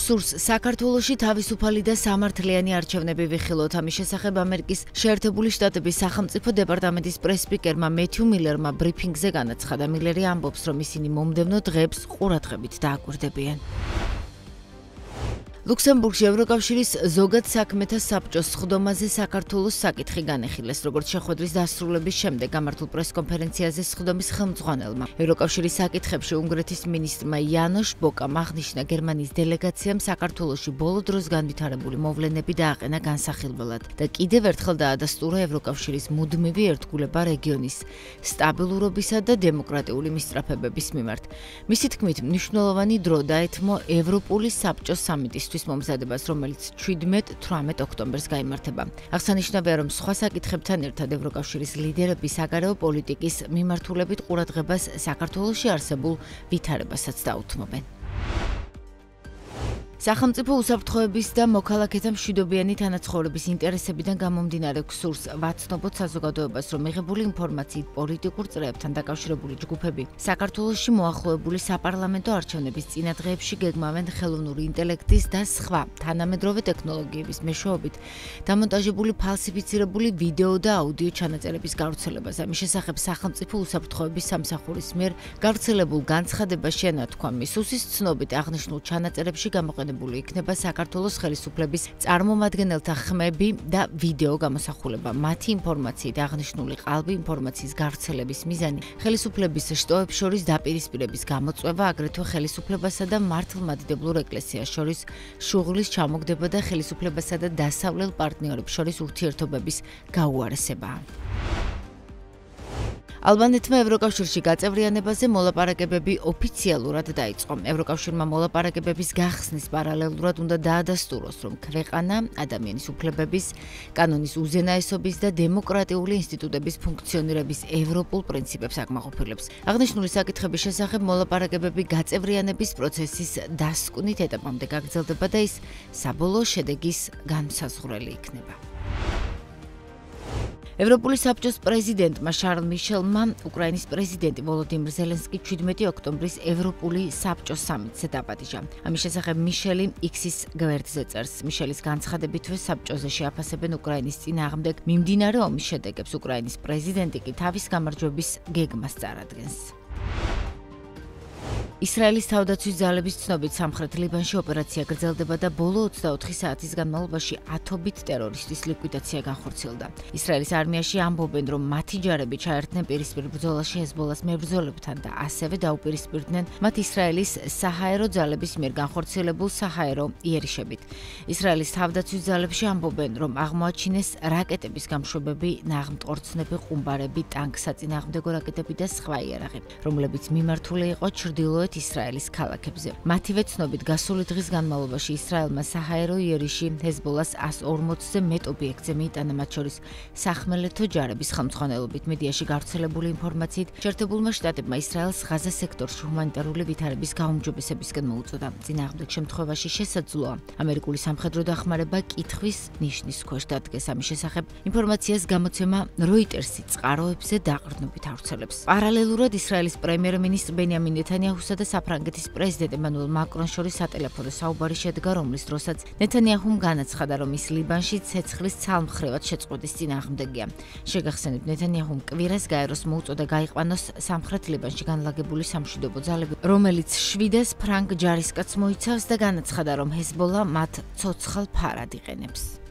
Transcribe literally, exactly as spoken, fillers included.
გსურს საქართველოში თავისუფალი და სამართლიანი არჩევნები ვიხილოთ. ამის შესახებ ამერიკის შეერთებული შტატების სახელმწიფო დეპარტამენტის პრეს-სპიკერმა მეთიუ მილერმა ბრიფინგზე განაცხადა. მილერი ამბობს, რომ ისინი მომდევნო დღეებს ყურადღებით დააკვირდებიან. ლუქსემბურგში ევროკავშირის ზოგად საქმეთა საბჭოს სხდომაზე საქართველოს საკითხი განეხილეს, როგორც შეხვედრის დასრულების შემდეგ გამართულ პრეს-კონფერენციაზე სხდომის ხელმძღვანელმა. ევროკავშირის საკითხებში უნგრეთის მინისტრმა იანოშ ბოკამ აღნიშნა, გერმანიის დელეგაციამ საქართველოში ბოლო დროს განვითარებული მოვლენები დააყენა განსახილველად და კიდევ ერთხელ დაადასტურა ევროკავშირის მუდმივი ერთგულება რეგიონის სტაბილურობისა და დემოკრატიული მისწრაფებების მიმართ. მისი თქმით, მნიშვნელოვანი დრო დაეთმო ევროპული საბჭოს სამიტის მომზადებას, რომელიც შვიდმეტ-თვრამეტ ოქტომბერს გაიმართება. აღსანიშნავია, რომ სხვა საკითხებთან ერთად ევროკავშირის ლიდერები საგარეო პოლიტიკის მიმართულებით ყურადღებას საქართველოში არსებულ ვითარებასაც დაუთმობენ. სახელმწიფო უსაფრთხოების და მოქალაქეთა მშვიდობიანი თანაცხოვრების ინტერესებიდან გამომდინარე გსურს ვაცნობოთ საზოგადოებას, რომ მიღებული ინფორმაციით პოლიტიკურ წრეებთან დაკავშირებული ჯგუფები საქართველოში მოახლოებული საპარლამენტო არჩევნების წინადღეებში გეგმავენ ხელოვნური ინტელექტის და სხვა თანამედროვე ტექნოლოგიების მეშვეობით დამონტაჟებული ფალსიფიცირებული ვიდეო და აუდიო ჩანაწერების გავრცელებას. ამის შესახებ სახელმწიფო უსაფრთხოების სამსახურის მიერ გავრცელებულ განცხადებაში ენათქვა, მისუსის ცნობით აღნიშნულ ჩანაწერებში გამოყენებული იქნება საქართველოს ხელისუფლების წარმომადგენელთა ხმები და ვიდეო გამოსახულება. მათი ინფორმაციით აღნიშნული ყალბი ინფორმაციის გავრცელების მიზანი ხელისუფლების შტოებს შორის დაპირისპირების გამოწვევა, აგრეთვე ხელისუფლებასა და მართლმადიდებლურ ეკლესიას შორის შუღლის ჩამოგდება და ხელისუფლებასა და დასავლელ პარტნიორებს შორის ურთიერთობების გაუარესებაა. ალბანეთმა ევროკავშირში გაწევრიანებაზე მოლაპარაკებები ოფიციალურად დაიწყო. ევროკავშირმა მოლაპარაკებების გახსნის პარალელურად უნდა დაადასტუროს, რომ ქვეყანა ადამიანის უფლებების, კანონის უზენაესობის და დემოკრატიული ინსტიტუტების ფუნქციონირების ევროპულ პრინციპებს აკმაყოფილებს. აღნიშნული საკითხების შესახებ მოლაპარაკებები გაწევრიანების პროცესის დასკვნით ეტაპამდე გაგრძელდება და ის საბოლოო შედეგის განმსაზღვრელი იქნება. ევროპული საბჭოს პრეზიდენტმა შარლ მიშელმა უკრაინის პრეზიდენტი ვოლოდიმირ ზელენსკი შვიდმეტი ოქტომბრის ევროპული საბჭოს სამიტზე დაპატიჟა. ამის შესახებ მიშელი იქსის გვერდზე წერს. მიშელის განცხადებითვე საბჭოზე შეაფასებენ უკრაინის წინააღმდეგ მიმდინარე ომის შედეგებს. უკრაინის პრეზიდენტი კი თავის გამარჯვების გეგმას წარადგენს. ისრაელის თავდაცვის ძალების ცნობით სამხრეთ ლიბანში ოპერაცია გრძელდება და ბოლო ოცდაოთხი საათის განმავლობაში ათობით ტერორისტის ლიკვიდაცია განხორციელდა. ისრაელის არმიაში ამბობენ, რომ მათი ჯარები ჩაერთნენ პირისპირ ბრძოლაში ჰეზბოლას მებრძოლებთან და ასევე დაუპირისპირდნენ მათ ისრაელის საჰაერო ძალების მიერ განხორციელებულ საჰაერო იერიშებით. ისრაელის თავდაცვის ძალებში ამბობენ, რომ აღმოაჩინეს რაკეტების გამშვებები, ნაღმტყორცნები, ყუმბარები, ტანკსაწინააღმდეგო რაკეტები და სხვა იარაღი, რომლებიც მიმართული იყო ჩრდილოეთ ისრაელის ქალაქებზე. მათივე ცნობით გასული დღის განმავლობაში ისრაელმა საჰაერო იერიში ჰეზბოლას ასს ორმოცზე მეტ ობიექტზე მიიტანა, მათ შორის სახმელეთო ჯარების ხელმძღვანელობით. მედიაში გავრცელებული ინფორმაციით, შეერთებულმა შტატებმა ისრაელს ღაზა სექტორში ჰუმანიტარული ვითარების გაუმჯობესებისკენ მოუწოდა. წინააღმდეგ შემთხვევაში შესაძლოა ამერიკული სამხედრო დახმარება კითხვის ნიშნის ქვეშ დადგეს. ამის შესახებ ინფორმაციას გამოცემა როიტერსი წყაროებზე დაყრდნობით ავრცელებს. პარალელურად ისრაელის პრემიერ-მინისტრ ბენიამინ ნეთანიაჰუსა და საფრანგეთის პრეზიდენტ ემანუელ მაკრონ შორის სატელეფონო საუბარი შედგა, რომლის დროსაც ნეთანიაჰუმ განაცხადა, რომ ის ლიბანში ცეცხლის ცალმხრივად შეწყვეტის წინააღმდეგია. შეგახსენებთ, ნეთანიაჰუმ კვირას გაეროს მოუწოდა გაიყვანოს სამხრეთ ლიბანში განლაგებული სამშვიდობო ძალები, რომელიც შვიდას ფრანგ ჯარისკაცს მოიცავს და განაცხადა, რომ ჰეზბოლა მათ ცოცხალ ფარად იყენებს.